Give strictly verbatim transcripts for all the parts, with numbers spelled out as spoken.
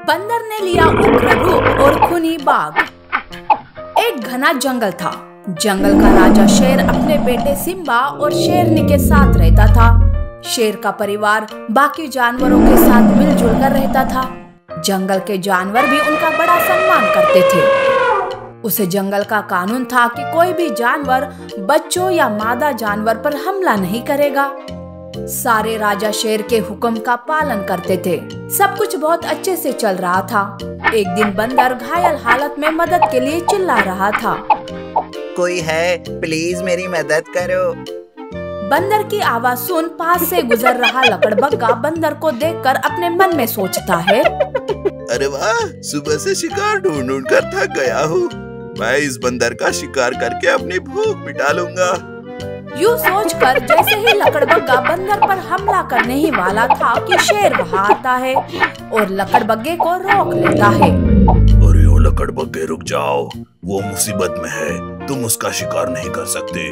बंदर ने लिया उग्र रूप और खूनी बाघ। एक घना जंगल था। जंगल का राजा शेर अपने बेटे सिम्बा और शेरनी के साथ रहता था। शेर का परिवार बाकी जानवरों के साथ मिलजुल कर रहता था। जंगल के जानवर भी उनका बड़ा सम्मान करते थे। उसे जंगल का कानून था कि कोई भी जानवर बच्चों या मादा जानवर पर हमला नहीं करेगा। सारे राजा शेर के हुक्म का पालन करते थे। सब कुछ बहुत अच्छे से चल रहा था। एक दिन बंदर घायल हालत में मदद के लिए चिल्ला रहा था। कोई है, प्लीज मेरी मदद करो। बंदर की आवाज सुन पास से गुजर रहा लकड़बग्गा बंदर को देखकर अपने मन में सोचता है, अरे वाह, सुबह से शिकार ढूंढ ढूंढ कर थक गया हूँ। मैं इस बंदर का शिकार करके अपनी भूख मिटा लूंगा। यूँ सोचकर जैसे ही लकड़बग्गा बंदर पर हमला करने ही वाला था कि शेर वहाँ आता है और लकड़बग्गे को रोक लेता है। अरे ओ लकड़बग्गे, रुक जाओ, वो मुसीबत में है, तुम उसका शिकार नहीं कर सकते।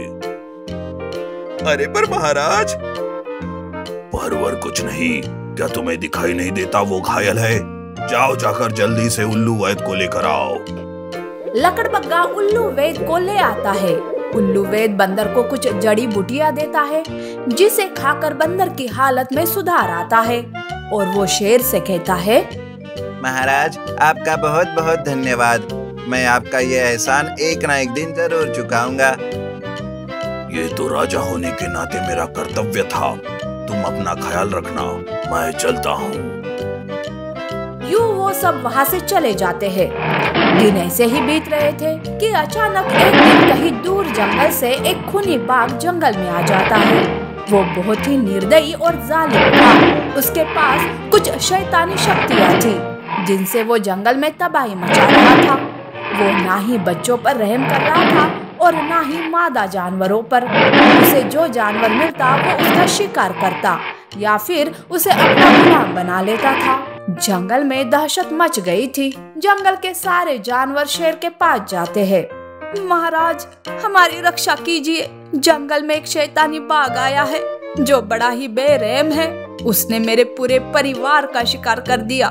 अरे पर महाराज। पर वर कुछ नहीं, क्या तुम्हें दिखाई नहीं देता वो घायल है? जाओ जाकर जल्दी से उल्लू वैद को लेकर आओ। लकड़बग्गा उल्लू वैद को ले आता है। उल्लू वैद बंदर को कुछ जड़ी बूटियां देता है, जिसे खाकर बंदर की हालत में सुधार आता है और वो शेर से कहता है, महाराज आपका बहुत बहुत धन्यवाद। मैं आपका ये एहसान एक ना एक दिन जरूर चुकाऊंगा। ये तो राजा होने के नाते मेरा कर्तव्य था। तुम अपना ख्याल रखना, मैं चलता हूँ। यूँ वो सब वहाँ से चले जाते हैं। दिन ऐसे ही बीत रहे थे कि अचानक एक दिन कहीं दूर जंगल से एक खूनी बाघ जंगल में आ जाता है। वो बहुत ही निर्दयी और जालिम था। उसके पास कुछ शैतानी शक्तियाँ थी, जिनसे वो जंगल में तबाही मचा रहा था। वो ना ही बच्चों पर रहम कर रहा था और ना ही मादा जानवरों पर। उसे जो जानवर मिलता वो उसका शिकार करता या फिर उसे अपना गुलाम बना लेता था। जंगल में दहशत मच गई थी। जंगल के सारे जानवर शेर के पास जाते हैं। महाराज, हमारी रक्षा कीजिए। जंगल में एक शैतानी बाघ आया है जो बड़ा ही बेरहम है। उसने मेरे पूरे परिवार का शिकार कर दिया।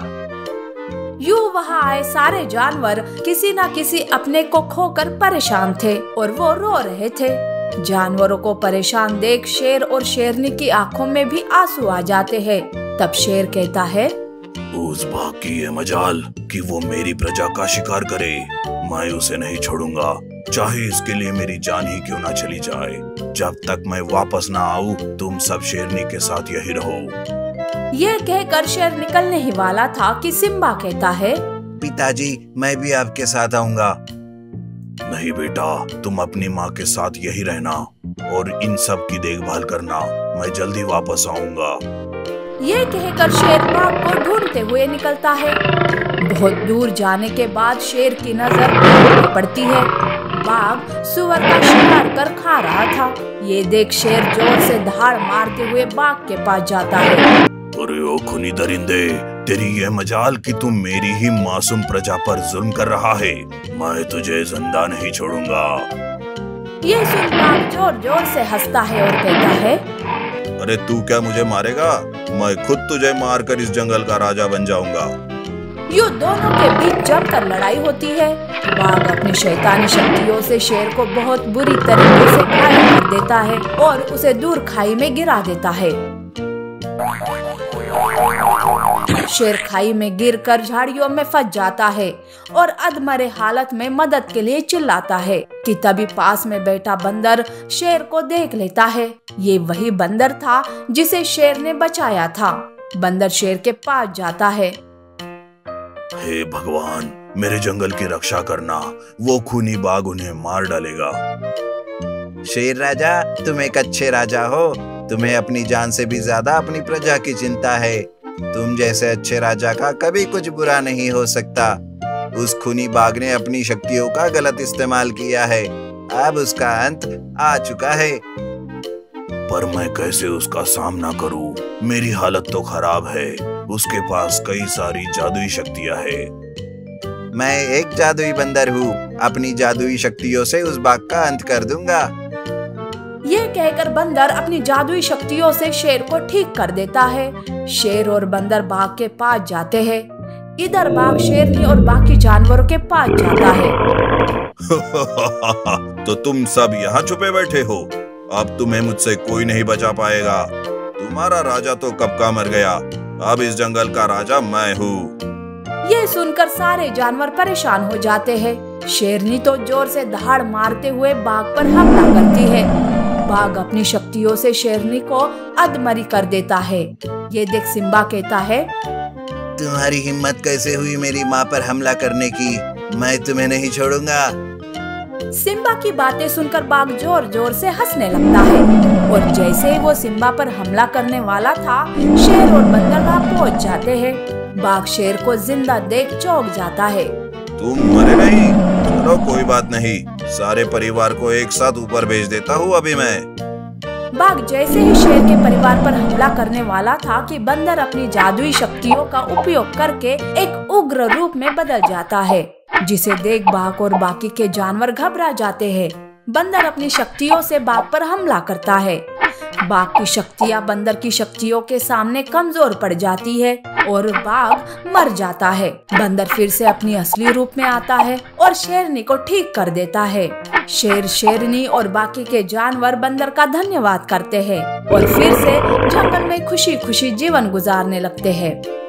यूँ वहाँ आए सारे जानवर किसी न किसी अपने को खोकर परेशान थे और वो रो रहे थे। जानवरों को परेशान देख शेर और शेरनी की आंखों में भी आंसू आ जाते हैं। तब शेर कहता है, उस बाघ की ये मजाल कि वो मेरी प्रजा का शिकार करे। मैं उसे नहीं छोड़ूंगा, चाहे इसके लिए मेरी जान ही क्यों ना चली जाए। जब तक मैं वापस ना आऊं, तुम सब शेरनी के साथ यही रहो। ये कहकर शेर निकलने ही वाला था कि सिम्बा कहता है, पिताजी मैं भी आपके साथ आऊंगा। नहीं बेटा, तुम अपनी माँ के साथ यही रहना और इन सब की देखभाल करना। मैं जल्दी वापस आऊंगा। ये कहकर शेर बाघ को ढूंढते हुए निकलता है। बहुत दूर जाने के बाद शेर की नजर बाघ पर पड़ती है। बाघ सुअर का शिकार कर खा रहा था। ये देख शेर जोर से दहाड़ मारते हुए बाघ के पास जाता है। अरे ओ खूनी दरिंदे, तेरी ये मजाल कि तुम मेरी ही मासूम प्रजा पर जुल्म कर रहा है। मैं तुझे जिंदा नहीं छोड़ूंगा। ये सुन बाघ जोर जोर से हंसता है और कहता है, अरे तू क्या मुझे मारेगा? मैं खुद तुझे मारकर इस जंगल का राजा बन जाऊंगा। यूँ दोनों के बीच जमकर लड़ाई होती है। बाघ अपनी शैतानी शक्तियों से शेर को बहुत बुरी तरीके से घायल कर देता है और उसे दूर खाई में गिरा देता है। शेर खाई में गिरकर झाड़ियों में फंस जाता है और अधमरे हालत में मदद के लिए चिल्लाता है कि तभी पास में बैठा बंदर शेर को देख लेता है। ये वही बंदर था जिसे शेर ने बचाया था। बंदर शेर के पास जाता है। हे भगवान, मेरे जंगल की रक्षा करना, वो खूनी बाघ उन्हें मार डालेगा। शेर राजा, तुम एक अच्छे राजा हो। तुम्हें अपनी जान से भी ज्यादा अपनी प्रजा की चिंता है। तुम जैसे अच्छे राजा का कभी कुछ बुरा नहीं हो सकता। उस खूनी बाघ ने अपनी शक्तियों का गलत इस्तेमाल किया है। अब उसका अंत आ चुका है। पर मैं कैसे उसका सामना करूं? मेरी हालत तो खराब है। उसके पास कई सारी जादुई शक्तियां हैं। मैं एक जादुई बंदर हूँ। अपनी जादुई शक्तियों से उस बाघ का अंत कर दूंगा। ये कहकर बंदर अपनी जादुई शक्तियों से शेर को ठीक कर देता है। शेर और बंदर बाघ के पास जाते हैं। इधर बाघ शेरनी और बाकी जानवरों के पास जाता है। तो तुम सब यहाँ छुपे बैठे हो, अब तुम्हें मुझसे कोई नहीं बचा पाएगा। तुम्हारा राजा तो कब का मर गया, अब इस जंगल का राजा मैं हूँ। ये सुनकर सारे जानवर परेशान हो जाते हैं। शेरनी तो जोर से दहाड़ मारते हुए बाघ पर हमला करती है। बाघ अपनी शक्तियों से शेरनी को अधमरी कर देता है। ये देख सिम्बा कहता है, तुम्हारी हिम्मत कैसे हुई मेरी माँ पर हमला करने की? मैं तुम्हें नहीं छोड़ूंगा। सिम्बा की बातें सुनकर बाघ जोर जोर से हंसने लगता है और जैसे ही वो सिम्बा पर हमला करने वाला था, शेर और बंदर वहाँ पहुँच जाते हैं। बाघ शेर को जिंदा देख चौंक जाता है। तुम मरे नहीं? चलो कोई बात नहीं, सारे परिवार को एक साथ ऊपर भेज देता हूँ अभी मैं। बाघ जैसे ही शेर के परिवार पर हमला करने वाला था कि बंदर अपनी जादुई शक्तियों का उपयोग करके एक उग्र रूप में बदल जाता है, जिसे देख बाघ और बाकी के जानवर घबरा जाते हैं। बंदर अपनी शक्तियों से बाघ पर हमला करता है। बाघ की शक्तियां बंदर की शक्तियों के सामने कमजोर पड़ जाती है और बाघ मर जाता है। बंदर फिर से अपनी असली रूप में आता है और शेरनी को ठीक कर देता है। शेर, शेरनी और बाकी के जानवर बंदर का धन्यवाद करते हैं और फिर से जंगल में खुशी खुशी जीवन गुजारने लगते हैं।